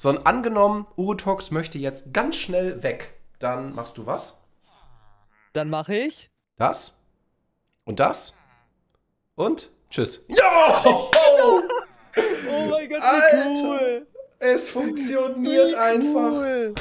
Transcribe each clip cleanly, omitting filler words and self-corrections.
So, und angenommen, Urotox möchte jetzt ganz schnell weg. Dann machst du was? Dann mache ich. Das. Und das. Und tschüss. Ja! Oh mein Gott, wie Alter, cool. es funktioniert einfach. Cool.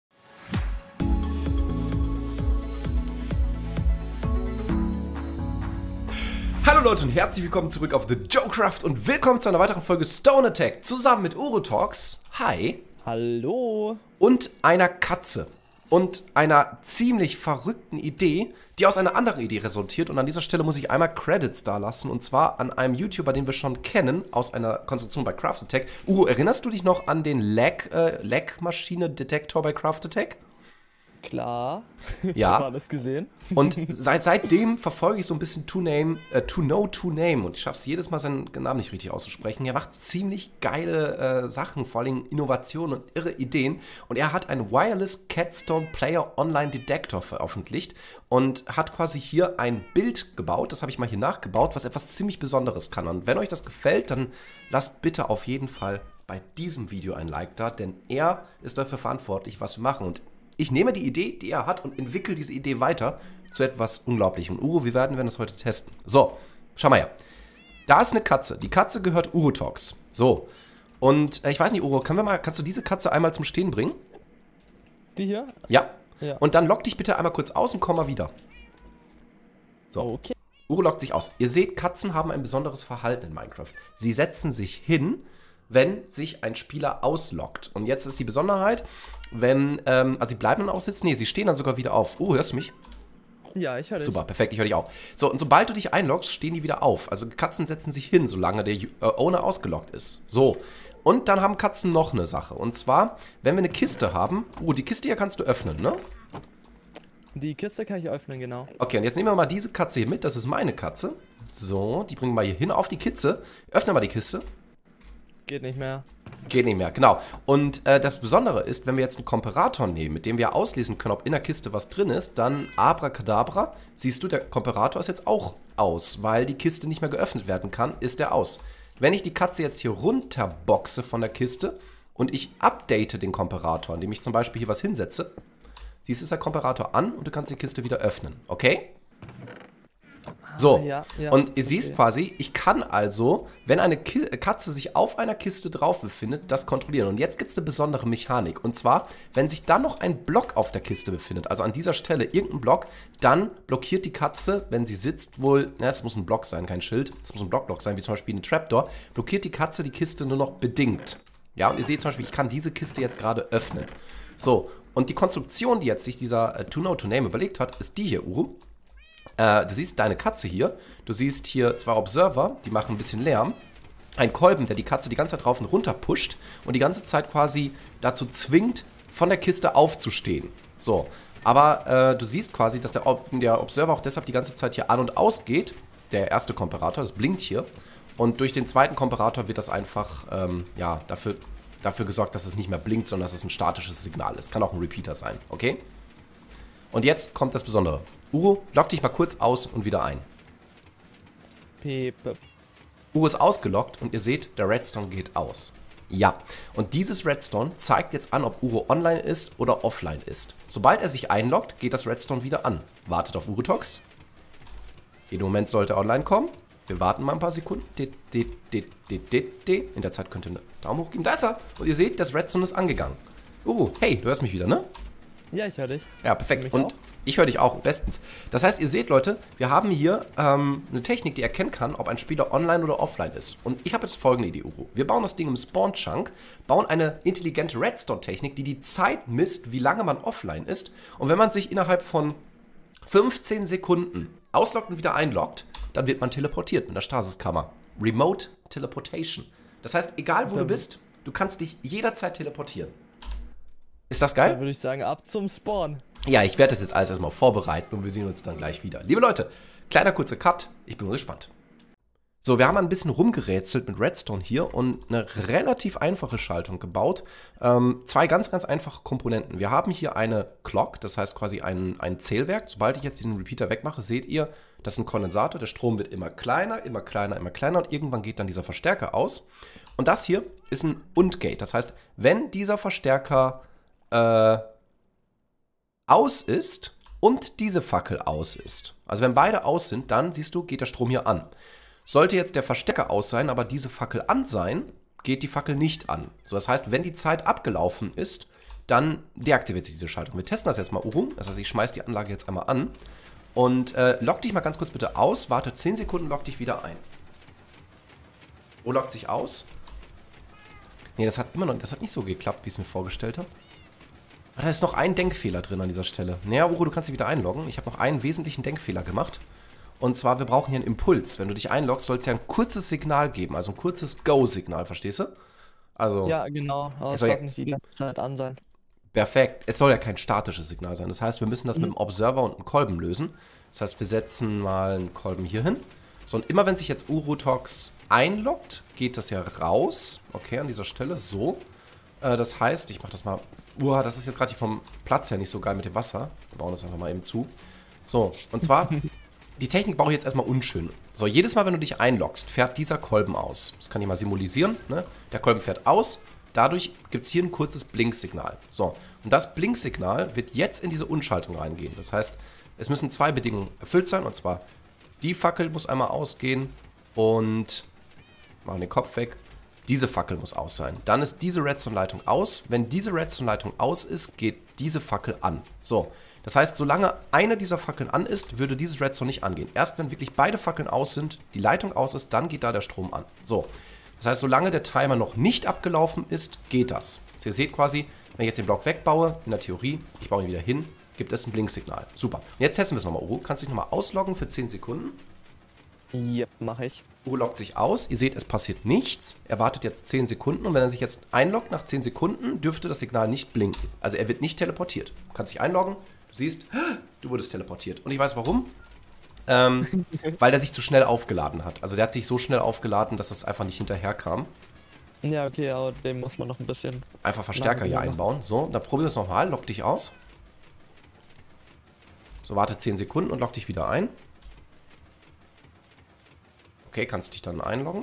Hallo Leute und herzlich willkommen zurück auf The Joecraft und willkommen zu einer weiteren Folge Stone Attack zusammen mit Urotox. Hi. Hallo. Und einer Katze. Und einer ziemlich verrückten Idee, die aus einer anderen Idee resultiert. Und an dieser Stelle muss ich einmal Credits dalassen. Und zwar an einem YouTuber, den wir schon kennen, aus einer Konstruktion bei Craft Attack. Uro, erinnerst du dich noch an den Lag-Maschine-Detektor bei Craft Attack? Klar. Ja. Ich habe alles gesehen. Und seitdem verfolge ich so ein bisschen To Know To Name. Und ich schaffe es jedes Mal, seinen Namen nicht richtig auszusprechen. Er macht ziemlich geile Sachen, vor allem Innovationen und irre Ideen. Und er hat einen Wireless Catstone Player Online Detector veröffentlicht und hat quasi hier ein Bild gebaut. Das habe ich mal hier nachgebaut, was etwas ziemlich Besonderes kann. Und wenn euch das gefällt, dann lasst bitte auf jeden Fall bei diesem Video ein Like da, denn er ist dafür verantwortlich, was wir machen. Und ich nehme die Idee, die er hat, und entwickle diese Idee weiter zu etwas Unglaublichem. Uro, wir werden das heute testen. So, schau mal her. Da ist eine Katze. Die Katze gehört Urotox. So. Und ich weiß nicht, Uro, kannst du diese Katze einmal zum Stehen bringen? Die hier? Ja. Ja. Und dann lock dich bitte einmal kurz aus und komm mal wieder. So. Okay. Uro lockt sich aus. Ihr seht, Katzen haben ein besonderes Verhalten in Minecraft. Sie setzen sich hin, wenn sich ein Spieler auslockt. Und jetzt ist die Besonderheit, wenn, also sie bleiben dann aussitzen, nee, sie stehen dann sogar wieder auf. Oh, hörst du mich? Ja, ich höre dich. Super, perfekt, ich höre dich auch. So, und sobald du dich einloggst, stehen die wieder auf. Also Katzen setzen sich hin, solange der Owner ausgeloggt ist. So, und dann haben Katzen noch eine Sache. Und zwar, wenn wir eine Kiste haben, die Kiste hier kannst du öffnen, ne? Die Kiste kann ich öffnen, genau. Okay, und jetzt nehmen wir mal diese Katze hier mit, das ist meine Katze. So, die bringen wir hier hin auf die Kiste. Öffne mal die Kiste. Geht nicht mehr. Geht nicht mehr, genau. Und das Besondere ist, wenn wir jetzt einen Komparator nehmen, mit dem wir auslesen können, ob in der Kiste was drin ist, dann Abracadabra, siehst du, der Komparator ist jetzt auch aus, weil die Kiste nicht mehr geöffnet werden kann, ist der aus. Wenn ich die Katze jetzt hier runterboxe von der Kiste und ich update den Komparator, indem ich zum Beispiel hier was hinsetze, siehst du, ist der Komparator an und du kannst die Kiste wieder öffnen, okay? So, ja, und ihr siehst quasi, ich kann also, wenn eine Katze sich auf einer Kiste drauf befindet, das kontrollieren. Und jetzt gibt es eine besondere Mechanik. Und zwar, wenn sich dann noch ein Block auf der Kiste befindet, also an dieser Stelle irgendein Block, dann blockiert die Katze, wenn sie sitzt, wohl, es muss ein Block sein, kein Schild, es muss ein Block sein, wie zum Beispiel eine Trapdoor, blockiert die Katze die Kiste nur noch bedingt. Ja, und ihr seht zum Beispiel, ich kann diese Kiste jetzt gerade öffnen. So, und die Konstruktion, die jetzt sich dieser To Know To Name überlegt hat, ist die hier, Uru. Du siehst deine Katze hier, du siehst hier zwei Observer, die machen ein bisschen Lärm, ein Kolben, der die Katze die ganze Zeit rauf und runter pusht und die ganze Zeit quasi dazu zwingt, von der Kiste aufzustehen. So, aber du siehst quasi, dass der Observer auch deshalb die ganze Zeit hier an und aus geht, der erste Komparator, das blinkt hier, und durch den zweiten Komparator wird das einfach, ja, dafür gesorgt, dass es nicht mehr blinkt, sondern dass es ein statisches Signal ist. Kann auch ein Repeater sein, okay? Und jetzt kommt das Besondere. Uro, lock dich mal kurz aus und wieder ein. Pepe. Uro ist ausgeloggt und ihr seht, der Redstone geht aus. Ja, und dieses Redstone zeigt jetzt an, ob Uro online ist oder offline ist. Sobald er sich einloggt, geht das Redstone wieder an. Wartet auf Urotox. Jeden Moment sollte er online kommen. Wir warten mal ein paar Sekunden. In der Zeit könnt ihr einen Daumen hoch geben. Da ist er. Und ihr seht, das Redstone ist angegangen. Uro, hey, du hörst mich wieder, ne? Ja, ich höre dich. Ja, perfekt. Und ich höre dich auch bestens. Das heißt, ihr seht, Leute, wir haben hier eine Technik, die erkennen kann, ob ein Spieler online oder offline ist. Und ich habe jetzt folgende Idee, Uro. Wir bauen das Ding im Spawn-Chunk, bauen eine intelligente Redstone-Technik, die die Zeit misst, wie lange man offline ist. Und wenn man sich innerhalb von 15 Sekunden ausloggt und wieder einloggt, dann wird man teleportiert in der Stasiskammer. Remote Teleportation. Das heißt, egal wo du bist, du kannst dich jederzeit teleportieren. Ist das geil? Dann würde ich sagen, ab zum Spawn. Ja, ich werde das jetzt alles erstmal vorbereiten und wir sehen uns dann gleich wieder. Liebe Leute, kleiner kurzer Cut, ich bin gespannt. So, wir haben ein bisschen rumgerätselt mit Redstone hier und eine relativ einfache Schaltung gebaut. Zwei ganz, ganz einfache Komponenten. Wir haben hier eine Clock, das heißt quasi ein Zählwerk. Sobald ich jetzt diesen Repeater wegmache, seht ihr, das ist ein Kondensator. Der Strom wird immer kleiner, immer kleiner, immer kleiner und irgendwann geht dann dieser Verstärker aus. Und das hier ist ein Und-Gate. Das heißt, wenn dieser Verstärker aus ist und diese Fackel aus ist, also wenn beide aus sind, dann, siehst du, geht der Strom hier an. Sollte jetzt der Verstärker aus sein, aber diese Fackel an sein, geht die Fackel nicht an. So, das heißt, wenn die Zeit abgelaufen ist, dann deaktiviert sich diese Schaltung. Wir testen das jetzt mal, Uru. Das heißt, ich schmeiße die Anlage jetzt einmal an. Und log dich mal ganz kurz bitte aus. Warte 10 Sekunden, log dich wieder ein. Uru loggt sich aus. Nee, das hat nicht so geklappt, wie ich es mir vorgestellt habe. Da ist noch ein Denkfehler drin an dieser Stelle. Naja, Uru, du kannst dich wieder einloggen. Ich habe noch einen wesentlichen Denkfehler gemacht. Und zwar, wir brauchen hier einen Impuls. Wenn du dich einloggst, soll es ja ein kurzes Signal geben. Also ein kurzes Go-Signal, verstehst du? Also, Ja, genau. Aber es soll darf ja- nicht die ganze Zeit an sein. perfekt. Es soll ja kein statisches Signal sein. Das heißt, wir müssen das mit einem Observer und einem Kolben lösen. Das heißt, wir setzen mal einen Kolben hier hin. So, und immer wenn sich jetzt Urutox einloggt, geht das ja raus. Okay, an dieser Stelle. So. Das heißt, ich mache das mal. Das ist jetzt gerade hier vom Platz her nicht so geil mit dem Wasser. Wir bauen das einfach mal eben zu. So, und zwar, die Technik baue ich jetzt erstmal unschön. So, jedes Mal, wenn du dich einloggst, fährt dieser Kolben aus. Das kann ich mal symbolisieren. Ne? Der Kolben fährt aus. Dadurch gibt es hier ein kurzes Blinksignal. So, und das Blinksignal wird jetzt in diese Unschaltung reingehen. Das heißt, es müssen zwei Bedingungen erfüllt sein. Und zwar, die Fackel muss einmal ausgehen und machen den Kopf weg. Diese Fackel muss aus sein. Dann ist diese Redstone-Leitung aus. Wenn diese Redstone-Leitung aus ist, geht diese Fackel an. So, das heißt, solange eine dieser Fackeln an ist, würde dieses Redstone nicht angehen. Erst wenn wirklich beide Fackeln aus sind, die Leitung aus ist, dann geht da der Strom an. So, das heißt, solange der Timer noch nicht abgelaufen ist, geht das. Also ihr seht quasi, wenn ich jetzt den Block wegbaue, in der Theorie, ich baue ihn wieder hin, gibt es ein Blinksignal. Super. Und jetzt testen wir es nochmal, Uru. Kannst du dich nochmal ausloggen für 10 Sekunden? Yep, mache ich. Uru loggt sich aus. Ihr seht, es passiert nichts. Er wartet jetzt 10 Sekunden. Und wenn er sich jetzt einloggt nach 10 Sekunden, dürfte das Signal nicht blinken. Also er wird nicht teleportiert. Du kannst dich einloggen. Du siehst, du wurdest teleportiert. Und ich weiß warum. Weil der sich zu schnell aufgeladen hat. Also der hat sich so schnell aufgeladen, dass das einfach nicht hinterher kam. Ja, okay, aber dem muss man noch ein bisschen. Einfach Verstärker hier einbauen. So, dann probier es nochmal. Log dich aus. So, warte 10 Sekunden und log dich wieder ein. Okay, kannst dich dann einloggen.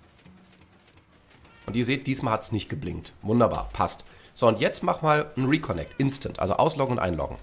Und ihr seht, diesmal hat es nicht geblinkt. Wunderbar, passt. So, und jetzt mach mal ein Reconnect, Instant. Also ausloggen und einloggen.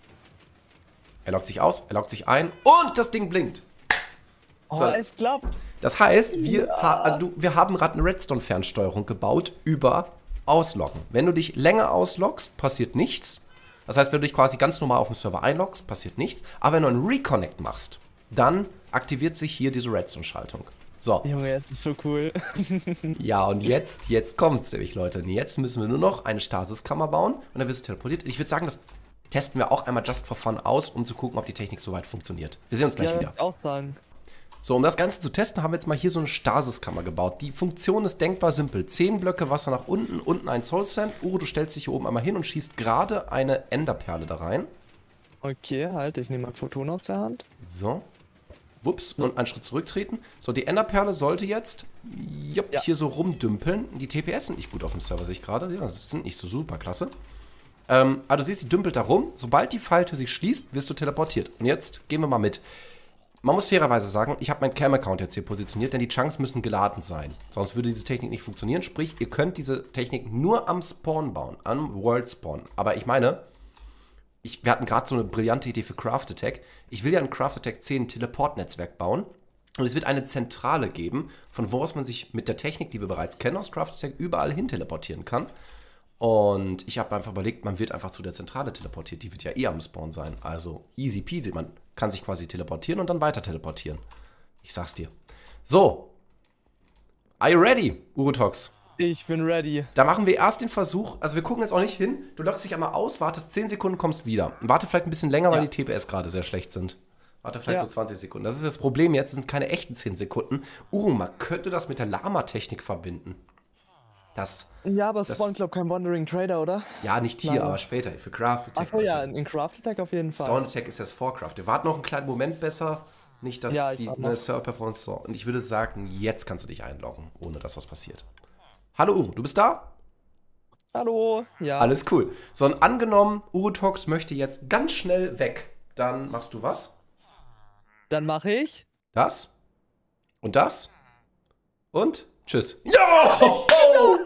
Er loggt sich aus, er loggt sich ein und das Ding blinkt. Oh, So. es klappt. Das heißt, wir haben gerade eine Redstone-Fernsteuerung gebaut über Ausloggen. Wenn du dich länger ausloggst, passiert nichts. Das heißt, wenn du dich quasi ganz normal auf dem Server einloggst, passiert nichts. Aber wenn du einen Reconnect machst, dann aktiviert sich hier diese Redstone-Schaltung. So. Junge, jetzt ist so cool. Ja, und jetzt kommt's nämlich, Leute. Und jetzt müssen wir nur noch eine Stasiskammer bauen und dann wirst du teleportiert. Ich würde sagen, das testen wir auch einmal just for fun aus, um zu gucken, ob die Technik soweit funktioniert. Wir sehen uns gleich Ja, wieder. würd ich auch sagen. So, um das Ganze zu testen, haben wir jetzt mal hier so eine Stasiskammer gebaut. Die Funktion ist denkbar simpel. 10 Blöcke Wasser nach unten, unten ein Soulsand. Uru, du stellst dich hier oben einmal hin und schießt gerade eine Enderperle da rein. Okay, halt, ich nehme ein Photon aus der Hand. So. Wups, und einen Schritt zurücktreten. So, die Enderperle sollte jetzt Ja. hier so rumdümpeln. Die TPS sind nicht gut auf dem Server, sehe ich gerade. Ja, das sind nicht so super klasse. Aber du siehst, die dümpelt da rum. Sobald die Falltür sich schließt, wirst du teleportiert. Und jetzt gehen wir mal mit. Man muss fairerweise sagen, ich habe meinen Cam-Account jetzt hier positioniert, denn die Chunks müssen geladen sein. Sonst würde diese Technik nicht funktionieren. Sprich, ihr könnt diese Technik nur am Spawn bauen, am World Spawn. Aber ich meine, wir hatten gerade so eine brillante Idee für Craft Attack. Ich will ja in Craft Attack 10 ein Teleport-Netzwerk bauen. Und es wird eine Zentrale geben, von wo aus man sich mit der Technik, die wir bereits kennen aus Craft Attack, überall hin teleportieren kann. Und ich habe einfach überlegt, man wird einfach zu der Zentrale teleportiert. Die wird ja eh am Spawn sein. Also easy peasy. Man kann sich quasi teleportieren und dann weiter teleportieren. Ich sag's dir. So. Are you ready, Urutox? Ich bin ready. Da machen wir erst den Versuch. Also wir gucken jetzt auch nicht hin. Du loggst dich einmal aus, wartest 10 Sekunden, kommst wieder. Und warte vielleicht ein bisschen länger, weil die TPS gerade sehr schlecht sind. Warte vielleicht so 20 Sekunden. Das ist das Problem jetzt. Das sind keine echten 10 Sekunden. Man könnte das mit der Lama-Technik verbinden. Ja, aber es spawnt, glaube ich, kein Wandering Trader, oder? Ja, nicht hier, aber später. Für Craft Attack. Achso, ja, in Craft Attack auf jeden Fall. Stone Attack ist das Vorcraft. Wir warten noch einen kleinen Moment besser. Nicht, dass Ja, die warte noch. Server-Performance so. Und ich würde sagen, jetzt kannst du dich einloggen, ohne dass was passiert. Hallo Uru, du bist da? Hallo, ja. Alles cool. So, und angenommen, Urutox möchte jetzt ganz schnell weg. Dann machst du was? Dann mache ich. Das? Und das? Und? Tschüss. Ja! Oh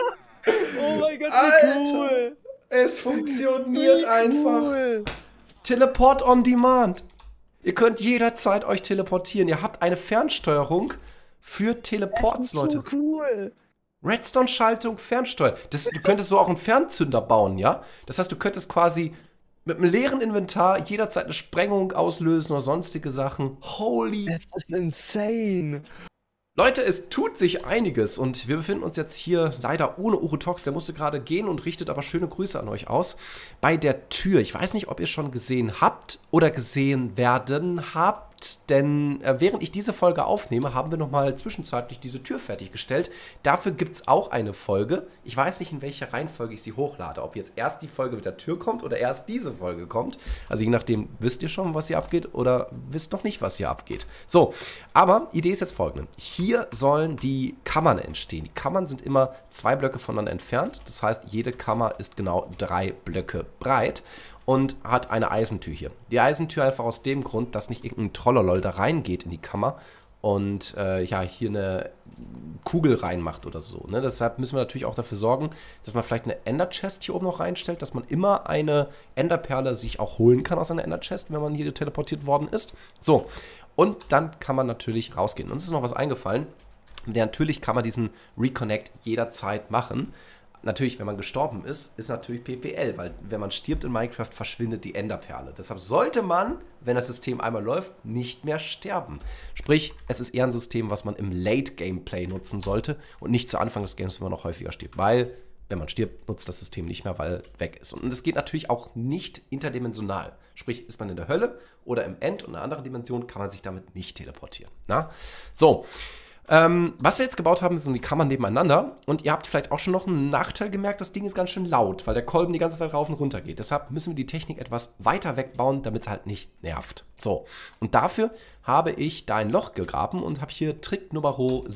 mein Gott, wie cool. Es funktioniert einfach. Teleport on Demand. Ihr könnt jederzeit euch teleportieren. Ihr habt eine Fernsteuerung für Teleports, Leute. So cool. Redstone-Schaltung, Fernsteuer. Du könntest so auch einen Fernzünder bauen, ja? Das heißt, du könntest quasi mit einem leeren Inventar jederzeit eine Sprengung auslösen oder sonstige Sachen. Holy... Das ist insane. Leute, es tut sich einiges und wir befinden uns jetzt hier leider ohne Urotox. Der musste gerade gehen und richtet aber schöne Grüße an euch aus. Bei der Tür. Ich weiß nicht, ob ihr schon gesehen habt oder gesehen werden habt, denn während ich diese Folge aufnehme, haben wir nochmal zwischenzeitlich diese Tür fertiggestellt. Dafür gibt es auch eine Folge. Ich weiß nicht, in welcher Reihenfolge ich sie hochlade. Ob jetzt erst die Folge mit der Tür kommt oder erst diese Folge kommt. Also je nachdem, wisst ihr schon, was hier abgeht oder wisst noch nicht, was hier abgeht. So, aber Idee ist jetzt folgende. Hier sollen die Kammern entstehen. Die Kammern sind immer 2 Blöcke voneinander entfernt. Das heißt, jede Kammer ist genau 3 Blöcke breit und hat eine Eisentür hier. Die Eisentür einfach aus dem Grund, dass nicht irgendein Trollerloll da reingeht in die Kammer und ja, hier eine Kugel reinmacht oder so. Ne? Deshalb müssen wir natürlich auch dafür sorgen, dass man vielleicht eine Ender-Chest hier oben noch reinstellt, dass man immer eine Enderperle sich auch holen kann aus einer Ender-Chest, wenn man hier teleportiert worden ist. So, und dann kann man natürlich rausgehen. Uns ist noch was eingefallen. Natürlich kann man diesen Reconnect jederzeit machen. Natürlich, wenn man gestorben ist, ist natürlich PPL, weil wenn man stirbt in Minecraft, verschwindet die Enderperle. Deshalb sollte man, wenn das System einmal läuft, nicht mehr sterben. Sprich, es ist eher ein System, was man im Late-Gameplay nutzen sollte und nicht zu Anfang des Games, wenn man noch häufiger stirbt. Weil, wenn man stirbt, nutzt das System nicht mehr, weil weg ist. Und es geht natürlich auch nicht interdimensional. Sprich, ist man in der Hölle oder im End und in einer anderen Dimension, kann man sich damit nicht teleportieren. Na? So. Was wir jetzt gebaut haben, sind die Kammern nebeneinander. Und ihr habt vielleicht auch schon noch einen Nachteil gemerkt, das Ding ist ganz schön laut, weil der Kolben die ganze Zeit rauf und runter geht. Deshalb müssen wir die Technik etwas weiter wegbauen, damit es halt nicht nervt. So, und dafür habe ich da ein Loch gegraben und habe hier Trick Nummer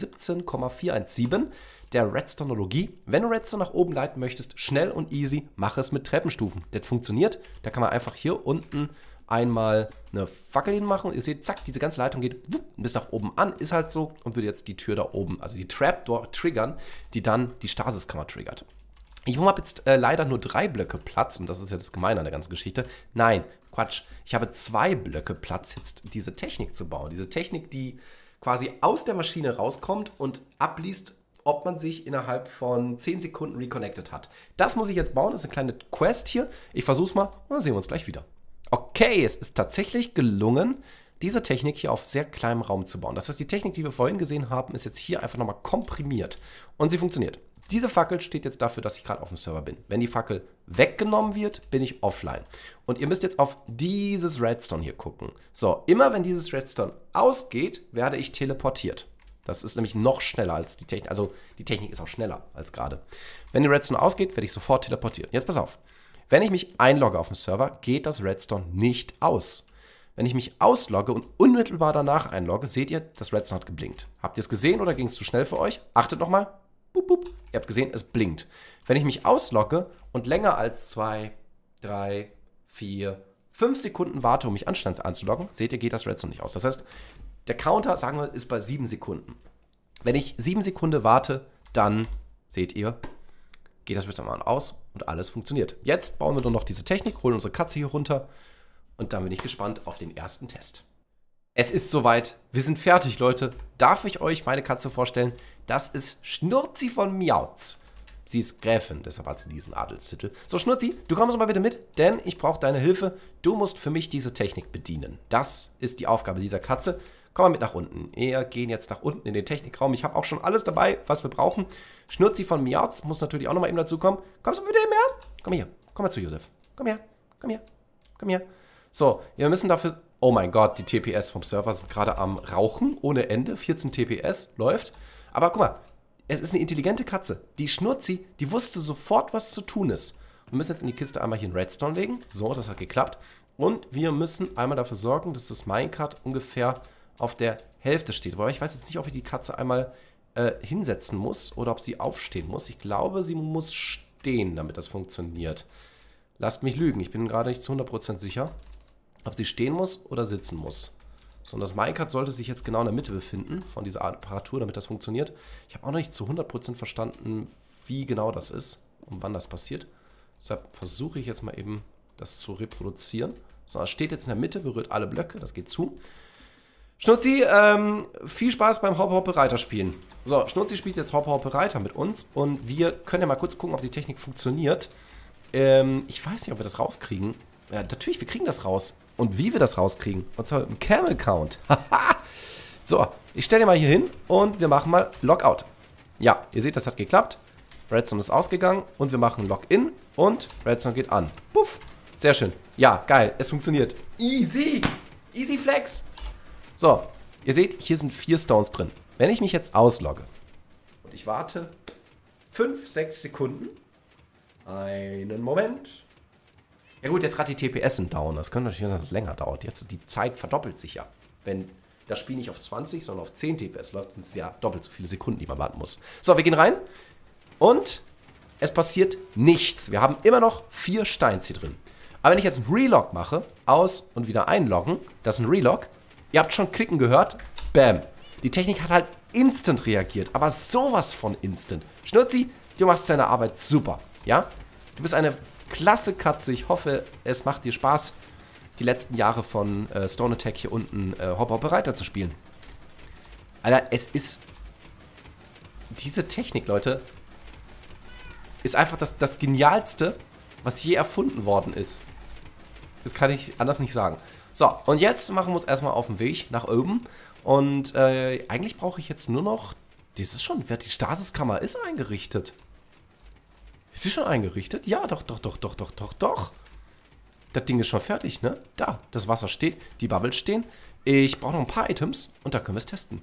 17,417 der Redstonologie. Wenn du Redstone nach oben leiten möchtest, schnell und easy, mach es mit Treppenstufen. Das funktioniert. Da kann man einfach hier unten einmal eine Fackel hinmachen. Ihr seht, zack, diese ganze Leitung geht bis nach oben an. Ist halt so und würde jetzt die Tür da oben, also die Trapdoor triggern, die dann die Stasiskammer triggert. Ich habe jetzt leider nur 3 Blöcke Platz und das ist ja das Gemeine an der ganzen Geschichte. Nein, Quatsch. Ich habe 2 Blöcke Platz, jetzt diese Technik zu bauen. Diese Technik, die quasi aus der Maschine rauskommt und abliest, ob man sich innerhalb von 10 Sekunden reconnected hat. Das muss ich jetzt bauen. Das ist eine kleine Quest hier. Ich versuche es mal und dann sehen wir uns gleich wieder. Okay, es ist tatsächlich gelungen, diese Technik hier auf sehr kleinem Raum zu bauen. Das heißt, die Technik, die wir vorhin gesehen haben, ist jetzt hier einfach nochmal komprimiert. Und sie funktioniert. Diese Fackel steht jetzt dafür, dass ich gerade auf dem Server bin. Wenn die Fackel weggenommen wird, bin ich offline. Und ihr müsst jetzt auf dieses Redstone hier gucken. So, immer wenn dieses Redstone ausgeht, werde ich teleportiert. Das ist nämlich noch schneller als die Technik. Also die Technik ist auch schneller als gerade. Wenn die Redstone ausgeht, werde ich sofort teleportiert. Jetzt pass auf. Wenn ich mich einlogge auf dem Server, geht das Redstone nicht aus. Wenn ich mich auslogge und unmittelbar danach einlogge, seht ihr, das Redstone hat geblinkt. Habt ihr es gesehen oder ging es zu schnell für euch? Achtet nochmal. Boop, boop. Ihr habt gesehen, es blinkt. Wenn ich mich auslogge und länger als 2, 3, 4, 5 Sekunden warte, um mich anständig anzuloggen, seht ihr, geht das Redstone nicht aus. Das heißt, der Counter, sagen wir, ist bei 7 Sekunden. Wenn ich 7 Sekunden warte, dann, seht ihr, geht das Redstone mal aus und alles funktioniert. Jetzt bauen wir nur noch diese Technik, holen unsere Katze hier runter und dann bin ich gespannt auf den ersten Test. Es ist soweit, wir sind fertig, Leute. Darf ich euch meine Katze vorstellen? Das ist Schnurzi von Miauz. Sie ist Gräfin, deshalb hat sie diesen Adelstitel. So, Schnurzi, du kommst mal bitte mit, denn ich brauche deine Hilfe. Du musst für mich diese Technik bedienen. Das ist die Aufgabe dieser Katze. Komm mal mit nach unten. Wir gehen jetzt nach unten in den Technikraum. Ich habe auch schon alles dabei, was wir brauchen. Schnurzi von Miauz muss natürlich auch noch mal eben dazu kommen. Kommst du bitte eben her? Komm hier. Komm mal zu Josef. Komm her. Komm her. Komm her. So, wir müssen dafür... Oh mein Gott, die TPS vom Server sind gerade am Rauchen ohne Ende. 14 TPS läuft. Aber guck mal, es ist eine intelligente Katze. Die Schnurzi, die wusste sofort, was zu tun ist. Wir müssen jetzt in die Kiste einmal hier einen Redstone legen. So, das hat geklappt. Und wir müssen einmal dafür sorgen, dass das Minecart ungefähr auf der Hälfte steht. Wobei ich weiß jetzt nicht, ob ich die Katze einmal hinsetzen muss oder ob sie aufstehen muss. Ich glaube, sie muss stehen, damit das funktioniert. Lasst mich lügen, ich bin gerade nicht zu 100% sicher, ob sie stehen muss oder sitzen muss. sondern das Minecart sollte sich jetzt genau in der Mitte befinden von dieser Apparatur, damit das funktioniert. Ich habe auch noch nicht zu 100% verstanden, wie genau das ist und wann das passiert. Deshalb versuche ich jetzt mal eben, das zu reproduzieren. So, es steht jetzt in der Mitte, berührt alle Blöcke, das geht zu. Schnutzi, viel Spaß beim Hoppe-Hoppe-Reiter spielen. So, Schnutzi spielt jetzt Hoppe-Hoppe-Reiter mit uns und wir können ja mal kurz gucken, ob die Technik funktioniert. Ich weiß nicht, ob wir das rauskriegen. Ja, natürlich, wir kriegen das raus. Und wie wir das rauskriegen. Und zwar mit dem Camel-Count. So, ich stelle den mal hier hin und wir machen mal Lockout. Ja, ihr seht, das hat geklappt. Redstone ist ausgegangen und wir machen Login und Redstone geht an. Puff, sehr schön. Ja, geil, es funktioniert. Easy, easy flex. So, ihr seht, hier sind 4 Stones drin. Wenn ich mich jetzt auslogge und ich warte 5, 6 Sekunden. Einen Moment. Ja gut, jetzt gerade die TPS sind down. Das könnte natürlich sein, dass es länger dauert. Jetzt die Zeit verdoppelt sich ja. Wenn das Spiel nicht auf 20, sondern auf 10 TPS läuft, sind es ja doppelt so viele Sekunden, die man warten muss. So, wir gehen rein. Und es passiert nichts. Wir haben immer noch 4 Steins hier drin. Aber wenn ich jetzt einen Relog mache, aus und wieder einloggen, das ist ein Relog. Ihr habt schon klicken gehört. Bam. Die Technik hat halt instant reagiert. Aber sowas von instant. Schnurzi, du machst deine Arbeit super. Ja? Du bist eine klasse Katze. Ich hoffe, es macht dir Spaß, die letzten Jahre von Stone Attack hier unten Hoppe-Hoppe-Reiter zu spielen. Alter, es ist... Diese Technik, Leute, ist einfach das Genialste, was je erfunden worden ist. Das kann ich anders nicht sagen. So, und jetzt machen wir uns erstmal auf den Weg nach oben. Und eigentlich brauche ich jetzt nur noch... Die Stasiskammer ist eingerichtet. Ist sie schon eingerichtet? Ja, doch. Das Ding ist schon fertig, ne? Da, das Wasser steht, die Bubbles stehen. Ich brauche noch ein paar Items und da können wir es testen.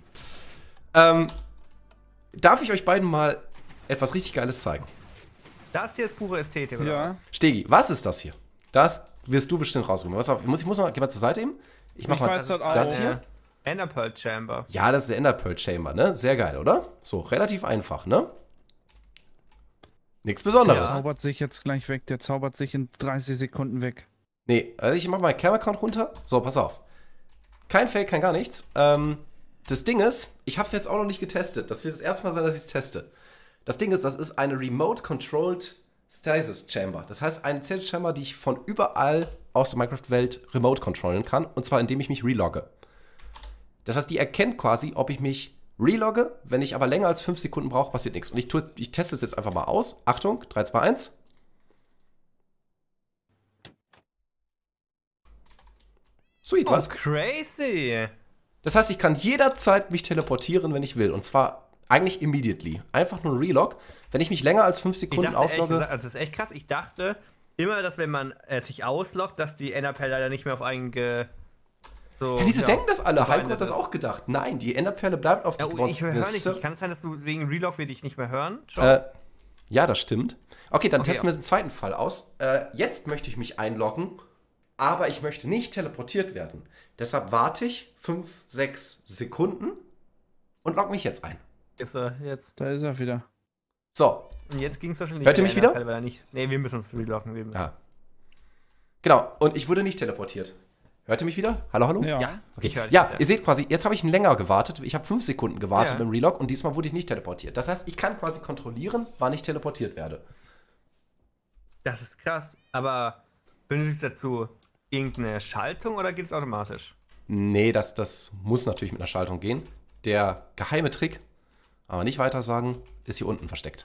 Darf ich euch beiden mal etwas richtig Geiles zeigen? Das hier ist pure Ästhetik, oder Ja. was? Stegi, was ist das hier? Das wirst du bestimmt rausholen. Pass auf, ich muss mal, geh mal zur Seite eben. Ich mach Ich mal weiß das auch. das hier. Ender Pearl Chamber. Ja, das ist der Ender Pearl Chamber, ne? Sehr geil, oder? So, relativ einfach, ne? Nichts Besonderes. Der zaubert sich jetzt gleich weg. Der zaubert sich in 30 Sekunden weg. Nee, also ich mach mal Camera-Count runter. So, pass auf. Kein Fake, kein gar nichts. Das Ding ist, ich habe es jetzt auch noch nicht getestet. Das wird das erste Mal sein, dass ich es teste. Das Ding ist, das ist eine Remote-Controlled Stasis Chamber. Das heißt, eine Stasis Chamber, die ich von überall aus der Minecraft-Welt remote controllen kann. Und zwar, indem ich mich relogge. Das heißt, die erkennt quasi, ob ich mich relogge. Wenn ich aber länger als 5 Sekunden brauche, passiert nichts. Und ich teste es jetzt einfach mal aus. Achtung, 3, 2, 1. Sweet, Oh, was? crazy. Das heißt, ich kann jederzeit mich teleportieren, wenn ich will. Und zwar eigentlich immediately. Einfach nur ein Relog. Wenn ich mich länger als 5 Sekunden auslogge. Gesagt, also das ist echt krass. Ich dachte immer, dass wenn man sich ausloggt, dass die Enderperle leider nicht mehr auf einen Ja, wieso denken das alle? Heiko hat das ist. auch gedacht. Nein, die Enderperle bleibt auf Ja, die ich höre nicht. Kann es sein, dass du wegen Relog wir dich nicht mehr hören? Ja, das stimmt. Okay, dann Okay, testen wir den zweiten Fall aus. Jetzt möchte ich mich einloggen, aber ich möchte nicht teleportiert werden. Deshalb warte ich 5, 6 Sekunden und logge mich jetzt ein. Ist er jetzt. Da ist er wieder. So. Und jetzt ging es wahrscheinlich Hört ihr mit mich der wieder? Enderperle, weil er nicht. Nee, wir müssen uns reloggen. Ja. Genau, und ich wurde nicht teleportiert. Hört ihr mich wieder? Hallo, hallo? Ja. Okay. Ich höre dich, Ja, ihr seht quasi, jetzt habe ich länger gewartet. Ich habe 5 Sekunden gewartet Ja. mit dem Relog und diesmal wurde ich nicht teleportiert. Das heißt, ich kann quasi kontrollieren, wann ich teleportiert werde. Das ist krass. Aber benötigst du dazu irgendeine Schaltung oder geht es automatisch? Nee, das muss natürlich mit einer Schaltung gehen. Der geheime Trick, aber nicht weiter sagen, ist hier unten versteckt.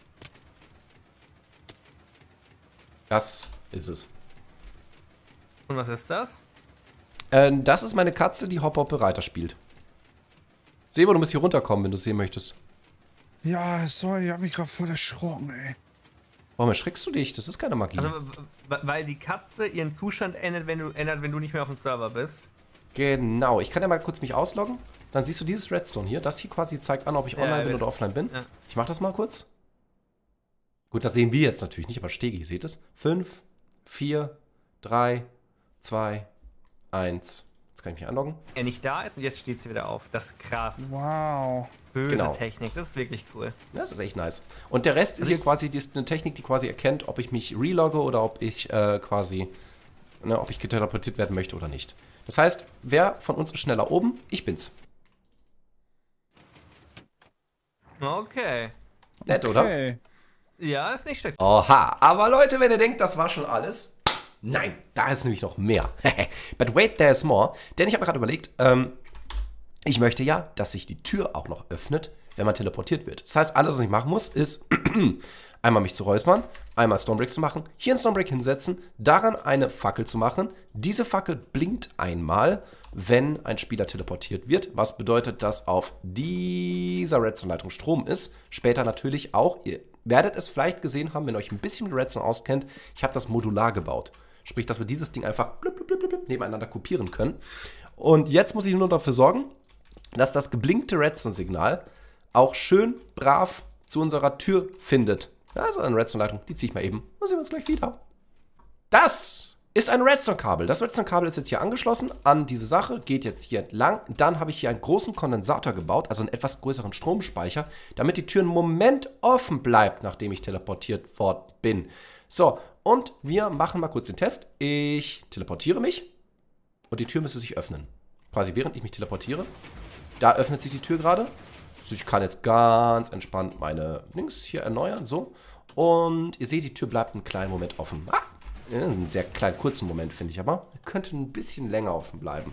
Das ist es. Und was ist das? Das ist meine Katze, die Hoppe-Hoppe-Reiter spielt. Sebo, du musst hier runterkommen, wenn du es sehen möchtest. Ja, sorry, ich hab mich gerade voll erschrocken, ey. Warum erschreckst du dich? Das ist keine Magie. Also, weil die Katze ihren Zustand ändert, wenn du nicht mehr auf dem Server bist. Genau, ich kann ja mal kurz mich ausloggen. Dann siehst du dieses Redstone hier. Das hier quasi zeigt an, ob ich online bin oder offline bin. Ja. Ich mach das mal kurz. Gut, das sehen wir jetzt natürlich nicht, aber Stegi, ihr seht es. 5, 4, 3, 2, 1. Jetzt kann ich mich anloggen. Er nicht da ist und jetzt steht sie wieder auf. Das ist krass. Wow. Böse Genau. Technik, das ist wirklich cool. Das ist echt nice. Und der Rest ist hier quasi die ist eine Technik, die quasi erkennt, ob ich mich relogge oder ob ich quasi, ob ich geteleportiert werden möchte oder nicht. Das heißt, wer von uns ist schneller oben? Ich bin's. Okay. Nett, oder? Ja, ist nicht schlecht. Oha, aber Leute, wenn ihr denkt, das war schon alles, nein, da ist nämlich noch mehr. But wait, there's more. Denn ich habe mir gerade überlegt, ich möchte ja, dass sich die Tür auch noch öffnet, wenn man teleportiert wird. Das heißt, alles, was ich machen muss, ist einmal mich zu räuspern, einmal Stonebrick zu machen, hier einen Stonebrick hinsetzen, daran eine Fackel zu machen. Diese Fackel blinkt einmal, wenn ein Spieler teleportiert wird, was bedeutet, dass auf dieser Redstone-Leitung Strom ist. Später natürlich auch, ihr werdet es vielleicht gesehen haben, wenn ihr euch ein bisschen mit Redstone auskennt, ich habe das modular gebaut. Sprich, dass wir dieses Ding einfach blub, blub, blub, blub, nebeneinander kopieren können. Und jetzt muss ich nur dafür sorgen, dass das geblinkte Redstone-Signal auch schön brav zu unserer Tür findet. Da ist eine Redstone-Leitung, die ziehe ich mal eben. Dann sehen wir uns gleich wieder. Das ist ein Redstone-Kabel. Das Redstone-Kabel ist jetzt hier angeschlossen an diese Sache, geht jetzt hier entlang. Dann habe ich hier einen großen Kondensator gebaut, also einen etwas größeren Stromspeicher, damit die Tür einen Moment offen bleibt, nachdem ich teleportiert worden bin. So, und wir machen mal kurz den Test. Ich teleportiere mich und die Tür müsste sich öffnen. Quasi während ich mich teleportiere. Da öffnet sich die Tür gerade. Also ich kann jetzt ganz entspannt meine Links hier erneuern, so. Und ihr seht, die Tür bleibt einen kleinen Moment offen. Einen sehr kleinen, kurzen Moment, finde ich aber. Könnte ein bisschen länger offen bleiben.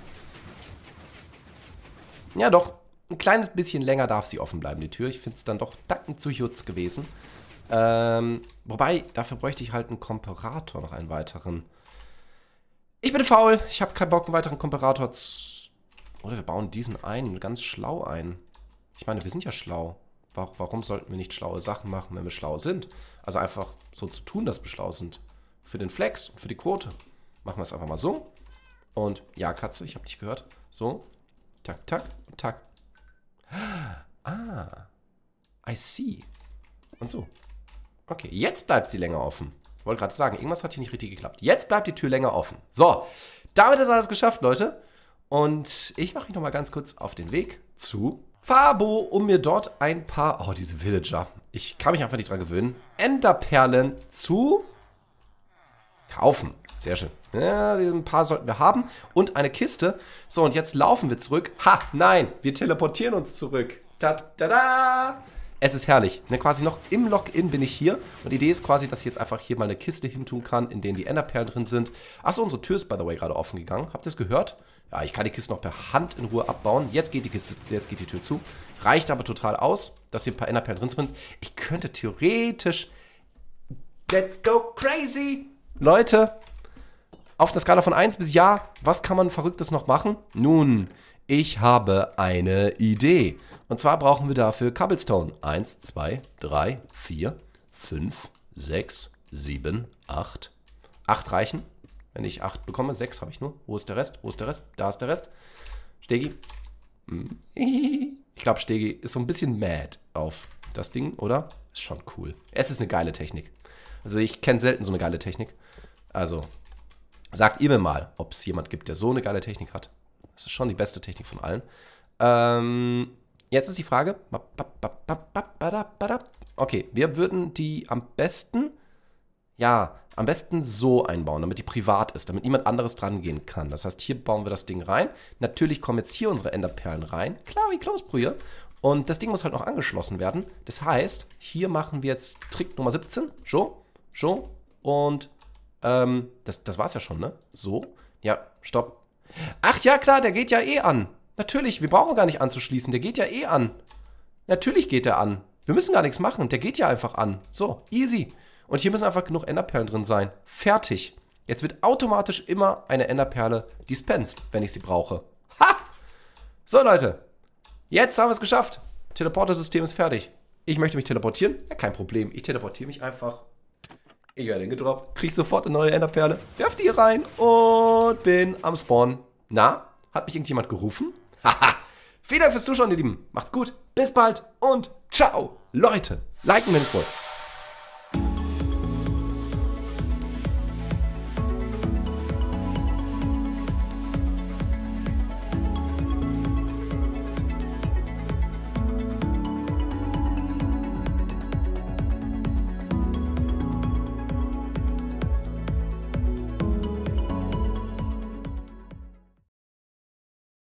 Ja doch, ein kleines bisschen länger darf sie offen bleiben, die Tür. Ich finde es dann doch dacken zu jutz gewesen. Wobei, dafür bräuchte ich halt einen Komparator, noch einen weiteren. Ich bin faul, ich habe keinen Bock, einen weiteren Komparator zu... Oder wir bauen diesen ein, ganz schlau ein. Ich meine, wir sind ja schlau. Warum sollten wir nicht schlaue Sachen machen, wenn wir schlau sind? Also einfach so zu tun, dass wir schlau sind. Für den Flex und für die Quote. Machen wir es einfach mal so. Und ja, Katze, ich habe dich gehört. So. Tak, tak und tak. Ah. I see. Und so. Okay, jetzt bleibt sie länger offen. Ich wollte gerade sagen, irgendwas hat hier nicht richtig geklappt. Jetzt bleibt die Tür länger offen. So. Damit ist alles geschafft, Leute. Und ich mache mich nochmal ganz kurz auf den Weg zu Fabo, um mir dort ein paar... Oh, diese Villager. Ich kann mich einfach nicht dran gewöhnen. Enderperlen zu kaufen. Sehr schön. Ja, ein paar sollten wir haben. Und eine Kiste. So, und jetzt laufen wir zurück. Ha, nein, wir teleportieren uns zurück. Ta-da-da! Es ist herrlich. Ne, quasi noch im Login bin ich hier. Und die Idee ist quasi, dass ich jetzt einfach hier mal eine Kiste hintun kann, in denen die Enderperlen drin sind. Achso, unsere Tür ist, by the way, gerade offen gegangen. Habt ihr es gehört? Ja, ich kann die Kiste noch per Hand in Ruhe abbauen. Jetzt geht die Tür zu. Reicht aber total aus, dass hier ein paar Enderperlen drin sind. Ich könnte theoretisch... Let's go crazy! Leute, auf einer Skala von 1 bis ja, was kann man Verrücktes noch machen? Nun, ich habe eine Idee. Und zwar brauchen wir dafür Cobblestone. 1, 2, 3, 4, 5, 6, 7, 8. 8 reichen. Wenn ich 8 bekomme, 6 habe ich nur. Wo ist der Rest? Wo ist der Rest? Da ist der Rest. Stegi. Ich glaube, Stegi ist so ein bisschen mad auf das Ding, oder? Ist schon cool. Es ist eine geile Technik. Also ich kenne selten so eine geile Technik. Also, sagt ihr mir mal, ob es jemand gibt, der so eine geile Technik hat. Das ist schon die beste Technik von allen. Jetzt ist die Frage. Okay, wir würden die am besten so einbauen, damit die privat ist, damit niemand anderes dran gehen kann. Das heißt, hier bauen wir das Ding rein. Natürlich kommen jetzt hier unsere Enderperlen rein. Klar wie Kloßbrühe. Und das Ding muss halt noch angeschlossen werden. Das heißt, hier machen wir jetzt Trick Nummer 17. So. Und das war's ja schon, ne? So. Ja, stopp. Ach ja, klar, der geht ja eh an. Natürlich, wir brauchen gar nicht anzuschließen. Der geht ja eh an. Natürlich geht der an. Wir müssen gar nichts machen. Der geht ja einfach an. So, easy. Und hier müssen einfach genug Enderperlen drin sein. Fertig. Jetzt wird automatisch immer eine Enderperle dispensed, wenn ich sie brauche. Ha! So, Leute. Jetzt haben wir es geschafft. Teleportersystem ist fertig. Ich möchte mich teleportieren. Ja, kein Problem. Ich teleportiere mich einfach. Ich werde gedroppt. Kriege sofort eine neue Enderperle. Werf die hier rein und bin am Spawn. Na? Hat mich irgendjemand gerufen? Haha. Vielen Dank fürs Zuschauen, ihr Lieben. Macht's gut. Bis bald und ciao. Leute, liken, wenn es wollt.